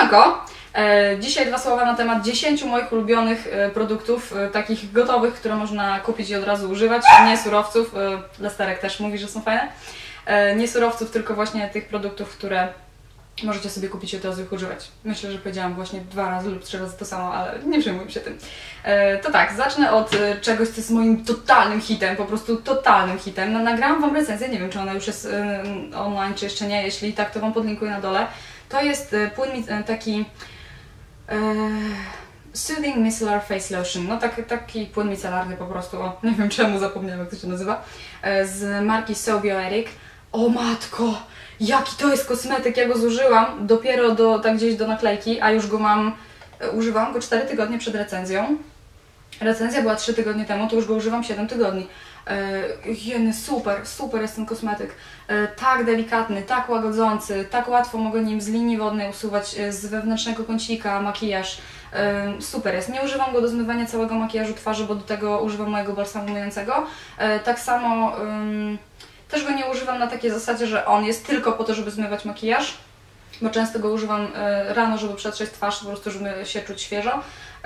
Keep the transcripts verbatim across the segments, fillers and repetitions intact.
Siemanko! Dzisiaj dwa słowa na temat dziesięciu moich ulubionych produktów, takich gotowych, które można kupić i od razu używać, nie surowców, Lesterek też mówi, że są fajne, nie surowców, tylko właśnie tych produktów, które możecie sobie kupić i od razu ich używać. Myślę, że powiedziałam właśnie dwa razy lub trzy razy to samo, ale nie przejmuję się tym. To tak, zacznę od czegoś, co jest moim totalnym hitem, po prostu totalnym hitem. No, nagrałam Wam recenzję, nie wiem, czy ona już jest online, czy jeszcze nie, jeśli tak, to Wam podlinkuję na dole. To jest płyn taki e, Soothing Micellar Face Lotion, no tak, taki płyn micelarny po prostu, o, nie wiem czemu zapomniałam, jak to się nazywa, e, z marki So Bioeric. O matko, jaki to jest kosmetyk, ja go zużyłam dopiero do, tak gdzieś do naklejki, a już go mam, e, używałam go cztery tygodnie przed recenzją. Recenzja była trzy tygodnie temu, to już go używam siedem tygodni. Jeny, super, super jest ten kosmetyk. Tak delikatny, tak łagodzący, tak łatwo mogę nim z linii wodnej usuwać z wewnętrznego kącika makijaż. Super jest. Nie używam go do zmywania całego makijażu twarzy, bo do tego używam mojego balsamu myjącego. Tak samo też go nie używam na takiej zasadzie, że on jest tylko po to, żeby zmywać makijaż, bo często go używam rano, żeby przetrzeć twarz, po prostu żeby się czuć świeżo.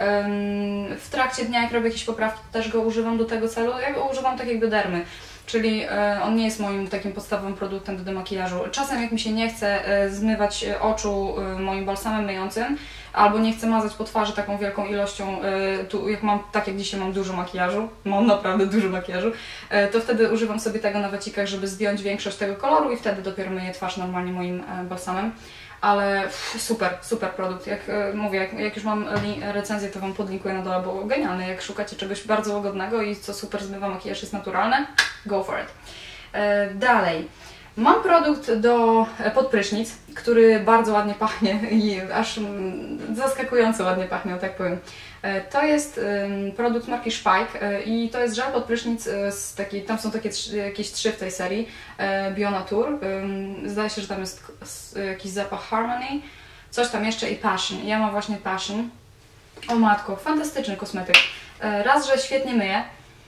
W trakcie dnia, jak robię jakieś poprawki, też go używam do tego celu. Ja go używam tak jak do dermy, czyli on nie jest moim takim podstawowym produktem do demakijażu. Czasem jak mi się nie chce zmywać oczu moim balsamem myjącym, albo nie chcę mazać po twarzy taką wielką ilością, tu jak mam, tak jak dzisiaj mam dużo makijażu, mam naprawdę dużo makijażu, to wtedy używam sobie tego na wacikach, żeby zdjąć większość tego koloru i wtedy dopiero myję twarz normalnie moim balsamem. Ale pff, super, super produkt. Jak e, mówię, jak, jak już mam recenzję, to Wam podlinkuję na dole, bo genialny. Jak szukacie czegoś bardzo łagodnego i co super zmywa makijaż, jest naturalne, go for it. E, dalej. Mam produkt do podprysznic, który bardzo ładnie pachnie i aż mm, zaskakująco ładnie pachnie, tak powiem. E, to jest y, produkt marki Spike y, i to jest żel pod prysznic y, z takiej, tam są takie trzy, jakieś trzy w tej serii, y, Bionature, y, zdaje się, że tam jest y, jakiś zapach Harmony, coś tam jeszcze i Passion. Ja mam właśnie Passion. O matko, fantastyczny kosmetyk. Y, raz, że świetnie myje,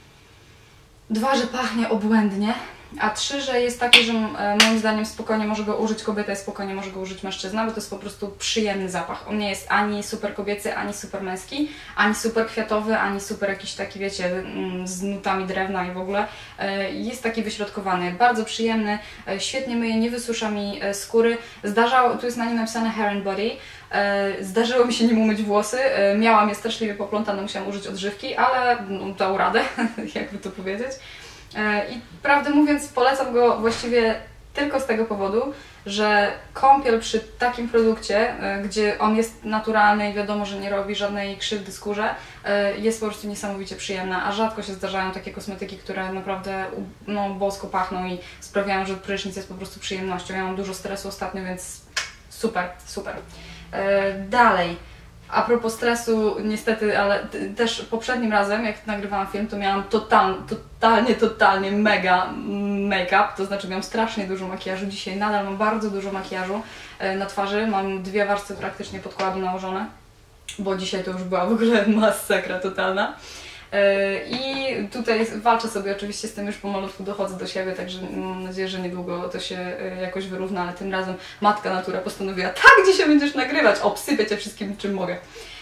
dwa, że pachnie obłędnie, a trzy, że jest taki, że moim zdaniem spokojnie może go użyć kobieta i spokojnie może go użyć mężczyzna, bo to jest po prostu przyjemny zapach. On nie jest ani super kobiecy, ani super męski, ani super kwiatowy, ani super jakiś taki, wiecie, z nutami drewna i w ogóle. Jest taki wyśrodkowany, bardzo przyjemny, świetnie myje, nie wysusza mi skóry. Zdarzało, tu jest na nim napisane Hair and Body. Zdarzyło mi się nim umyć włosy, miałam je straszliwie poplątane, musiałam użyć odżywki, ale no, dał radę, jakby to powiedzieć. I prawdę mówiąc, polecam go właściwie tylko z tego powodu, że kąpiel przy takim produkcie, gdzie on jest naturalny i wiadomo, że nie robi żadnej krzywdy skórze, jest po prostu niesamowicie przyjemna, a rzadko się zdarzają takie kosmetyki, które naprawdę no, bosko pachną i sprawiają, że prysznic jest po prostu przyjemnością. Ja mam dużo stresu ostatnio, więc super, super. Dalej. A propos stresu, niestety, ale też poprzednim razem, jak nagrywałam film, to miałam total, totalnie, totalnie mega make-up, to znaczy miałam strasznie dużo makijażu. Dzisiaj nadal mam bardzo dużo makijażu na twarzy, mam dwie warstwy praktycznie podkładu nałożone, bo dzisiaj to już była w ogóle masakra totalna. I tutaj walczę sobie oczywiście z tym, już pomalutku dochodzę do siebie, także mam nadzieję, że niedługo to się jakoś wyrówna, ale tym razem matka natura postanowiła: tak, dzisiaj będziesz nagrywać, obsypię Cię wszystkim, czym mogę.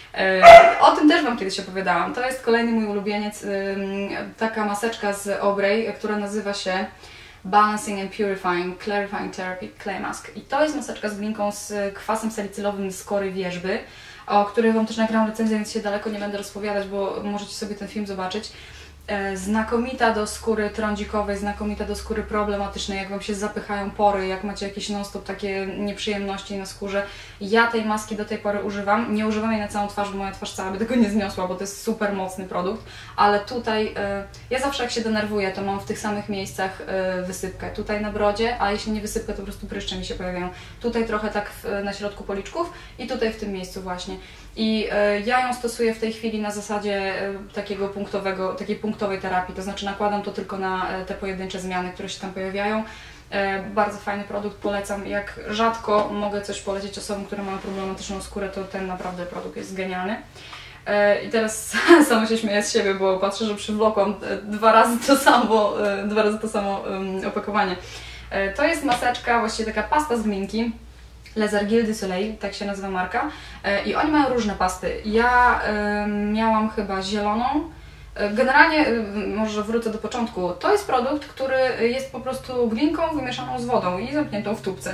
O tym też Wam kiedyś opowiadałam. To jest kolejny mój ulubieniec, taka maseczka z Obrey, która nazywa się Balancing and Purifying Clarifying Therapy Clay Mask. I to jest maseczka z glinką z kwasem salicylowym z kory wierzby, o której Wam też nagrałam recenzję, więc się daleko nie będę rozpowiadać, bo możecie sobie ten film zobaczyć. Znakomita do skóry trądzikowej, znakomita do skóry problematycznej, jak Wam się zapychają pory, jak macie jakieś non-stop takie nieprzyjemności na skórze. Ja tej maski do tej pory używam, nie używam jej na całą twarz, bo moja twarz cała by tego nie zniosła, bo to jest super mocny produkt, ale tutaj, ja zawsze jak się denerwuję, to mam w tych samych miejscach wysypkę, tutaj na brodzie, a jeśli nie wysypkę, to po prostu pryszcze mi się pojawiają. Tutaj trochę tak na środku policzków i tutaj w tym miejscu właśnie. I ja ją stosuję w tej chwili na zasadzie takiego punktowego, takiej punktowej terapii, to znaczy nakładam to tylko na te pojedyncze zmiany, które się tam pojawiają. Bardzo fajny produkt, polecam. Jak rzadko mogę coś polecić osobom, które mają problematyczną skórę, to ten naprawdę produkt jest genialny. I teraz sama się śmieję z siebie, bo patrzę, że przywlokłam dwa razy to samo, dwa razy to samo opakowanie. To jest maseczka, właściwie taka pasta z glinki, Les Argiles du Soleil, tak się nazywa marka. I oni mają różne pasty. Ja miałam chyba zieloną. Generalnie, może wrócę do początku, to jest produkt, który jest po prostu glinką wymieszaną z wodą i zamkniętą w tubce.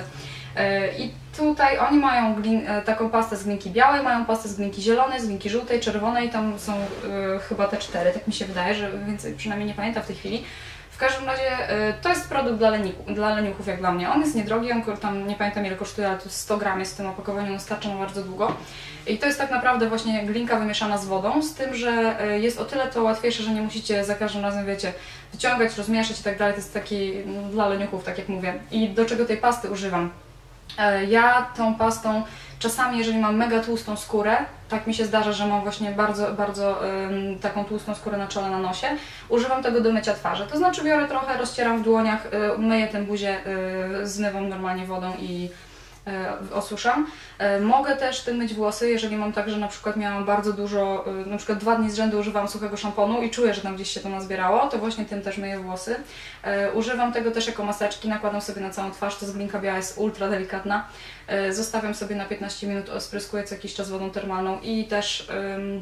I tutaj oni mają glin, taką pastę z glinki białej, mają pastę z glinki zielonej, z glinki żółtej, czerwonej, tam są y, chyba te cztery, tak mi się wydaje, że więcej przynajmniej nie pamiętam w tej chwili. W każdym razie y, to jest produkt dla, leniku, dla leniuchów jak dla mnie. On jest niedrogi, on tam nie pamiętam ile kosztuje, ale to jest sto gram jest w tym opakowaniu, on starcza na bardzo długo. I to jest tak naprawdę właśnie glinka wymieszana z wodą, z tym, że jest o tyle to łatwiejsze, że nie musicie za każdym razem, wiecie, wyciągać, rozmieszać i tak dalej. To jest taki no, dla leniuchów, tak jak mówię. I do czego tej pasty używam? Ja tą pastą czasami, jeżeli mam mega tłustą skórę, tak mi się zdarza, że mam właśnie bardzo, bardzo ym, taką tłustą skórę na czole, na nosie, używam tego do mycia twarzy. To znaczy biorę trochę, rozcieram w dłoniach, y, myję tę buzię, y, zmywam normalnie wodą i y, osuszam. Y, mogę też tym myć włosy, jeżeli mam tak, że na przykład miałam bardzo dużo, y, na przykład dwa dni z rzędu używam suchego szamponu i czuję, że tam gdzieś się to nazbierało, to właśnie tym też myję włosy. Y, używam tego też jako maseczki, nakładam sobie na całą twarz, to z glinka biała jest ultra delikatna. Y, zostawiam sobie na piętnaście minut, spryskuję co jakiś czas wodą termalną i też ym,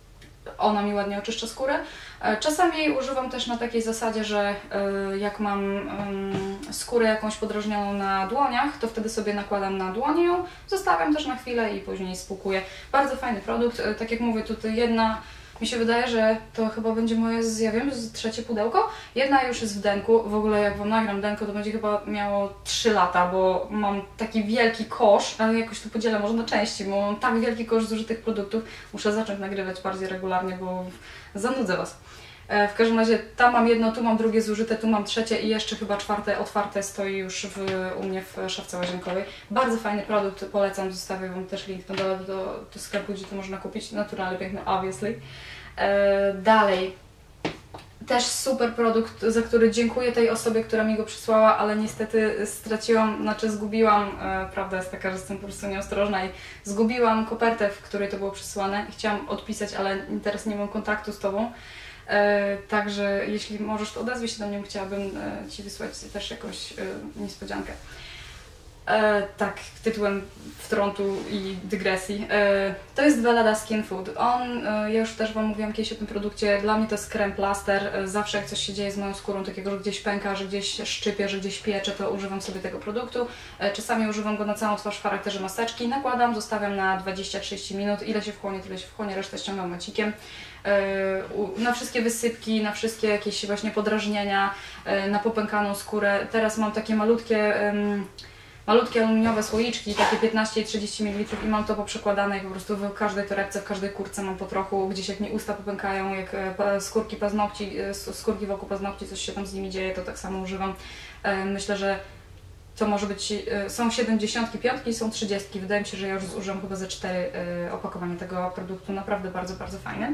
ona mi ładnie oczyszcza skórę. Czasami jej używam też na takiej zasadzie, że jak mam skórę jakąś podrażnioną na dłoniach, to wtedy sobie nakładam na dłonie ją, zostawiam też na chwilę i później spłukuję. Bardzo fajny produkt. Tak jak mówię, tutaj jedna, mi się wydaje, że to chyba będzie moje, ja wiem, trzecie pudełko. Jedna już jest w denku. W ogóle jak Wam nagram denko, to będzie chyba miało trzy lata, bo mam taki wielki kosz, ale jakoś to podzielę może na części, bo mam tak wielki kosz zużytych produktów. Muszę zacząć nagrywać bardziej regularnie, bo zanudzę Was. W każdym razie tam mam jedno, tu mam drugie zużyte, tu mam trzecie i jeszcze chyba czwarte otwarte stoi już w, u mnie w szafce łazienkowej. Bardzo fajny produkt, polecam, zostawię Wam też link na dole do, do sklepu, gdzie to można kupić. Naturalnie piękny, obviously. E, dalej. Też super produkt, za który dziękuję tej osobie, która mi go przysłała, ale niestety straciłam, znaczy zgubiłam, e, prawda jest taka, że jestem po prostu nieostrożna i zgubiłam kopertę, w której to było przysłane i chciałam odpisać, ale teraz nie mam kontaktu z Tobą. E, także jeśli możesz, to odezwij się do mnie, chciałabym e, Ci wysłać też jakąś e, niespodziankę. E, tak, tytułem wtrątu i dygresji. E, to jest Weleda Skin Food. On, e, ja już też Wam mówiłam kiedyś o tym produkcie, dla mnie to jest krem plaster. E, zawsze jak coś się dzieje z moją skórą, takiego, że gdzieś pęka, że gdzieś szczypie, że gdzieś piecze, to używam sobie tego produktu. E, czasami używam go na całą twarz w charakterze maseczki. Nakładam, zostawiam na dwadzieścia trzydzieści minut. Ile się wchłonie, tyle się wchłonie, resztę ściągam macikiem. Na wszystkie wysypki, na wszystkie jakieś właśnie podrażnienia, na popękaną skórę. Teraz mam takie malutkie, malutkie aluminiowe słoiczki, takie piętnaście i trzydzieści mililitrów i mam to poprzekładane i po prostu w każdej torebce, w każdej kurtce mam po trochu, gdzieś jak mi usta popękają, jak skórki paznokci, skórki wokół paznokci, coś się tam z nimi dzieje, to tak samo używam. Myślę, że to może być, są siedemdziesiątki, piątki i są trzydziestki. Wydaje mi się, że ja już zużyłam chyba ze cztery opakowania tego produktu. Naprawdę bardzo, bardzo fajny.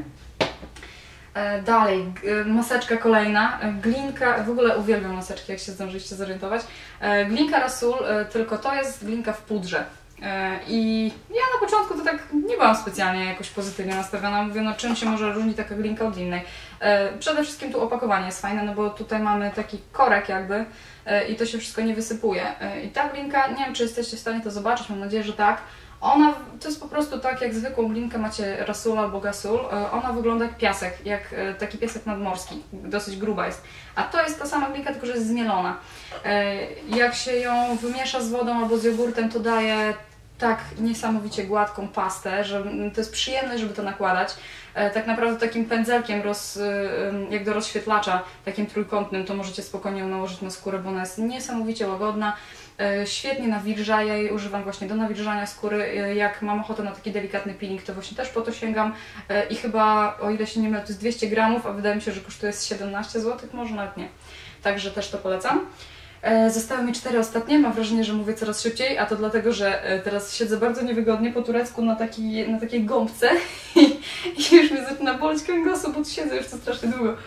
Dalej, maseczka kolejna. Glinka, w ogóle uwielbiam maseczki, jak się zdążyliście zorientować. Glinka Rasul, tylko to jest glinka w pudrze. I ja na początku to tak nie byłam specjalnie jakoś pozytywnie nastawiona. Mówię, no czym się może różni taka glinka od innej. Przede wszystkim tu opakowanie jest fajne, no bo tutaj mamy taki korek jakby i to się wszystko nie wysypuje. I ta glinka, nie wiem czy jesteście w stanie to zobaczyć, mam nadzieję, że tak. Ona, to jest po prostu tak jak zwykłą glinkę macie Rasul albo Gasul, ona wygląda jak piasek, jak taki piasek nadmorski, dosyć gruba jest. A to jest ta sama glinka, tylko że jest zmielona. Jak się ją wymiesza z wodą albo z jogurtem, to daje tak niesamowicie gładką pastę, że to jest przyjemne, żeby to nakładać. Tak naprawdę takim pędzelkiem, roz, jak do rozświetlacza, takim trójkątnym, to możecie spokojnie ją nałożyć na skórę, bo ona jest niesamowicie łagodna. Świetnie nawilża, ja jej używam właśnie do nawilżania skóry. Jak mam ochotę na taki delikatny peeling, to właśnie też po to sięgam. I chyba, o ile się nie mylę, to jest dwieście gramów, a wydaje mi się, że kosztuje siedemnaście złotych, może nawet nie. Także też to polecam. Zostały mi cztery ostatnie, mam wrażenie, że mówię coraz szybciej, a to dlatego, że teraz siedzę bardzo niewygodnie po turecku na, taki, na takiej gąbce i, i już mnie zaczyna boleć kręgosłup, bo tu siedzę już to strasznie długo.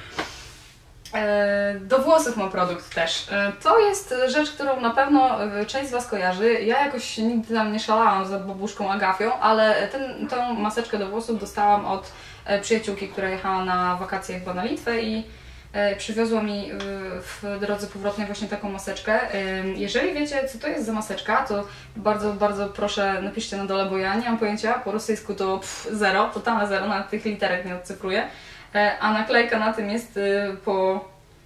Do włosów mam produkt też. To jest rzecz, którą na pewno część z Was kojarzy. Ja jakoś nigdy tam nie szalałam za babuszką Agafią, ale ten, tą maseczkę do włosów dostałam od przyjaciółki, która jechała na wakacje chyba na Litwę i Przywiozła mi w drodze powrotnej właśnie taką maseczkę. Jeżeli wiecie, co to jest za maseczka, to bardzo, bardzo proszę napiszcie na dole, bo ja nie mam pojęcia. Po rosyjsku to pff, zero, totalne zero, nawet tych literek nie odcyfruję. A naklejka na tym jest po...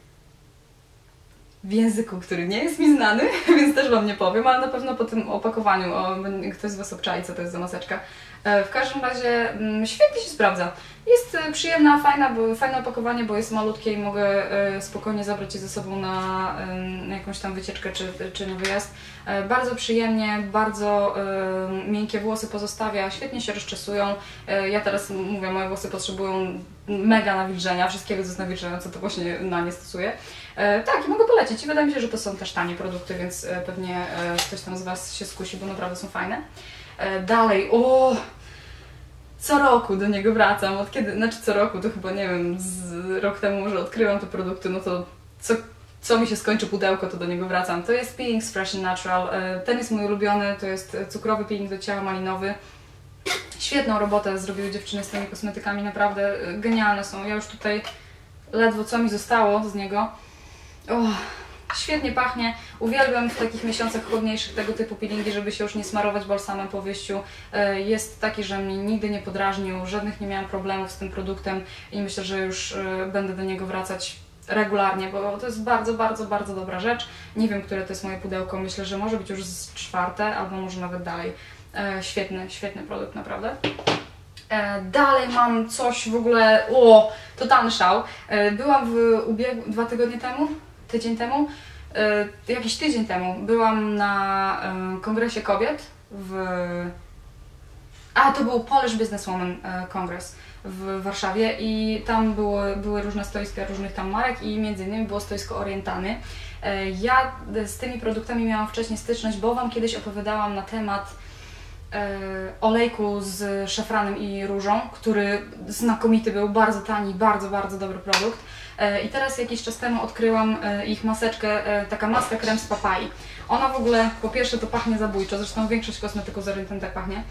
w języku, który nie jest mi znany, więc też Wam nie powiem, ale na pewno po tym opakowaniu o, ktoś z Was obczai, co to jest za maseczka. W każdym razie m, świetnie się sprawdza. Jest przyjemna, fajna, bo, fajne opakowanie, bo jest malutkie i mogę e, spokojnie zabrać je ze sobą na, e, na jakąś tam wycieczkę czy, czy na wyjazd. E, bardzo przyjemnie, bardzo e, miękkie włosy pozostawia, świetnie się rozczesują. E, ja teraz mówię, moje włosy potrzebują mega nawilżenia, wszystkiego co jest nawilżające, to właśnie na nie stosuję. E, tak, i mogę polecić i wydaje mi się, że to są też tanie produkty, więc e, pewnie e, ktoś tam z Was się skusi, bo naprawdę są fajne. E, dalej, o, co roku do niego wracam, od kiedy, znaczy co roku, to chyba nie wiem, z rok temu może odkryłam te produkty, no to co, co mi się skończy pudełko, to do niego wracam. To jest peeling z Fresh and Natural, e, ten jest mój ulubiony, to jest cukrowy peeling do ciała, malinowy. Świetną robotę zrobiły dziewczyny z tymi kosmetykami, naprawdę genialne są. Ja już tutaj ledwo co mi zostało z niego. Oh, świetnie pachnie. Uwielbiam w takich miesiącach chłodniejszych tego typu peelingi, żeby się już nie smarować balsamem po wyjściu. Jest taki, że mnie nigdy nie podrażnił, żadnych nie miałam problemów z tym produktem i myślę, że już będę do niego wracać regularnie, bo to jest bardzo, bardzo, bardzo dobra rzecz. Nie wiem, które to jest moje pudełko. Myślę, że może być już z czwarte, albo może nawet dalej. Świetny, świetny produkt, naprawdę. Dalej mam coś w ogóle, o, totalny szał. Byłam w ubiegu dwa tygodnie temu, tydzień temu, jakiś tydzień temu, byłam na kongresie kobiet w... A, to był Polish Businesswoman Congress w Warszawie i tam były, były różne stoiska różnych tam marek i między innymi było stoisko Orientany. Ja z tymi produktami miałam wcześniej styczność, bo Wam kiedyś opowiadałam na temat olejku z szafranem i różą, który znakomity był, bardzo tani, bardzo, bardzo dobry produkt. I teraz jakiś czas temu odkryłam ich maseczkę, taka maska krem z papai. Ona w ogóle, po pierwsze to pachnie zabójczo, zresztą większość kosmetyków z Orientany tak pachnie.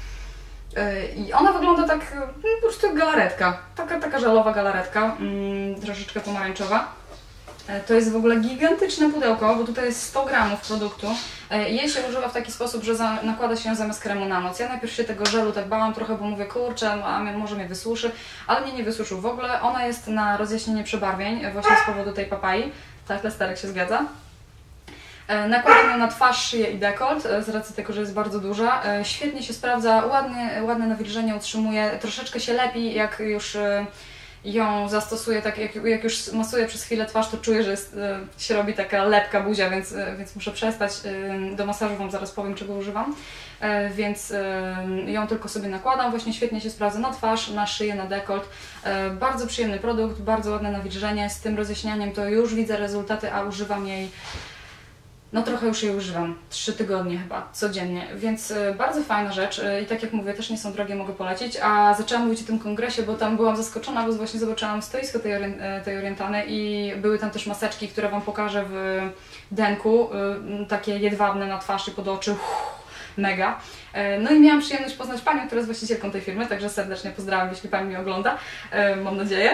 I ona wygląda tak, po prostu jak galaretka, taka, taka żelowa galaretka, troszeczkę pomarańczowa. To jest w ogóle gigantyczne pudełko, bo tutaj jest sto gramów produktu. Jej się używa w taki sposób, że za, nakłada się ją zamiast kremu na noc. Ja najpierw się tego żelu tak bałam trochę, bo mówię, kurczę, a może mnie wysuszy, ale mnie nie wysuszył w ogóle. Ona jest na rozjaśnienie przebarwień, właśnie z powodu tej papai. Tak, Lesterek się zgadza. Nakładam ją na twarz, szyję i dekolt, z racji tego, że jest bardzo duża. Świetnie się sprawdza, ładnie, ładne nawilżenie utrzymuje, troszeczkę się lepi, jak już ją zastosuję, tak jak, jak już masuję przez chwilę twarz, to czuję, że jest, się robi taka lepka buzia, więc, więc muszę przestać. Do masażu Wam zaraz powiem, czego używam. Więc ją tylko sobie nakładam, właśnie świetnie się sprawdza na twarz, na szyję, na dekolt. Bardzo przyjemny produkt, bardzo ładne nawilżenie, z tym rozjaśnianiem to już widzę rezultaty, a używam jej, no trochę już jej używam, trzy tygodnie chyba, codziennie, więc bardzo fajna rzecz i tak jak mówię, też nie są drogie, mogę polecić, a zaczęłam mówić o tym kongresie, bo tam byłam zaskoczona, bo właśnie zobaczyłam stoisko tej, orient tej Orientany i były tam też maseczki, które Wam pokażę w denku, takie jedwabne na twarz i pod oczy, uff, mega. No i miałam przyjemność poznać Panią, która jest właścicielką tej firmy, także serdecznie pozdrawiam, jeśli Pani mnie ogląda, mam nadzieję.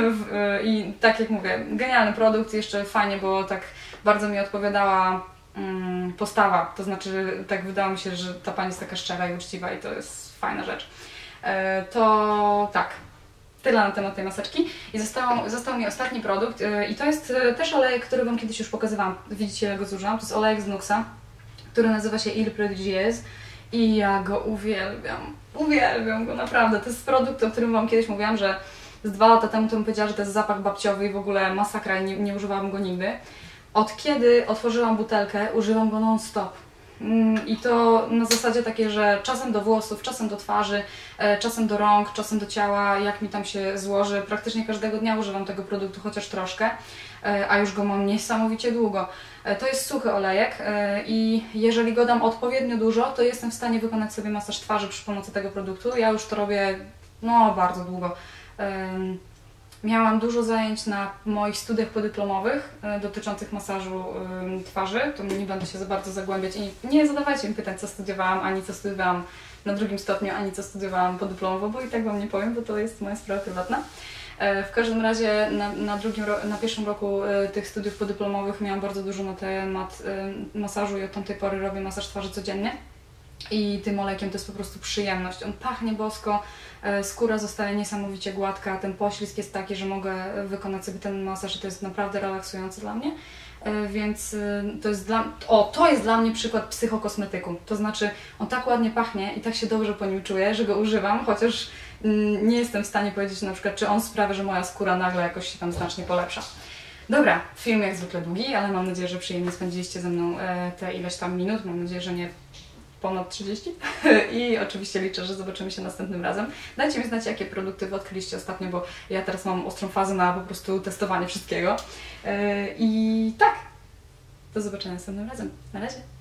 I tak jak mówię, genialny produkt, jeszcze fajnie, bo tak bardzo mi odpowiadała um, postawa, to znaczy tak wydało mi się, że ta Pani jest taka szczera i uczciwa i to jest fajna rzecz. E, to tak, tyle na temat tej maseczki i został, został mi ostatni produkt e, i to jest też olejek, który Wam kiedyś już pokazywałam, widzicie, jak go zużyłam, to jest olejek z Nuxa, który nazywa się Il Prodigieuse i ja go uwielbiam, uwielbiam go naprawdę, to jest produkt, o którym Wam kiedyś mówiłam, że z dwa lata temu to bym powiedziała, że to jest zapach babciowy i w ogóle masakra i nie, nie używałam go nigdy. Od kiedy otworzyłam butelkę, używam go non-stop. I to na zasadzie takiej, że czasem do włosów, czasem do twarzy, czasem do rąk, czasem do ciała, jak mi tam się złoży. Praktycznie każdego dnia używam tego produktu, chociaż troszkę, a już go mam niesamowicie długo. To jest suchy olejek i jeżeli go dam odpowiednio dużo, to jestem w stanie wykonać sobie masaż twarzy przy pomocy tego produktu. Ja już to robię no bardzo długo. Miałam dużo zajęć na moich studiach podyplomowych y, dotyczących masażu y, twarzy, to nie będę się za bardzo zagłębiać i nie zadawajcie mi pytań, co studiowałam, ani co studiowałam na drugim stopniu, ani co studiowałam podyplomowo, bo i tak Wam nie powiem, bo to jest moja sprawa prywatna. W każdym razie na, na, drugim, na pierwszym roku tych studiów podyplomowych miałam bardzo dużo na temat masażu i od tamtej pory robię masaż twarzy codziennie. I tym olejkiem to jest po prostu przyjemność. On pachnie bosko, skóra zostaje niesamowicie gładka, ten poślizg jest taki, że mogę wykonać sobie ten masaż i to jest naprawdę relaksujące dla mnie. Więc to jest dla, o, to jest dla mnie przykład psychokosmetyku. To znaczy, on tak ładnie pachnie i tak się dobrze po nim czuję, że go używam, chociaż nie jestem w stanie powiedzieć na przykład, czy on sprawia, że moja skóra nagle jakoś się tam znacznie polepsza. Dobra, film jak zwykle długi, ale mam nadzieję, że przyjemnie spędziliście ze mną te ileś tam minut. Mam nadzieję, że nie ponad trzydzieści i oczywiście liczę, że zobaczymy się następnym razem. Dajcie mi znać, jakie produkty wy odkryliście ostatnio, bo ja teraz mam ostrą fazę na po prostu testowanie wszystkiego. I tak, do zobaczenia następnym razem. Na razie.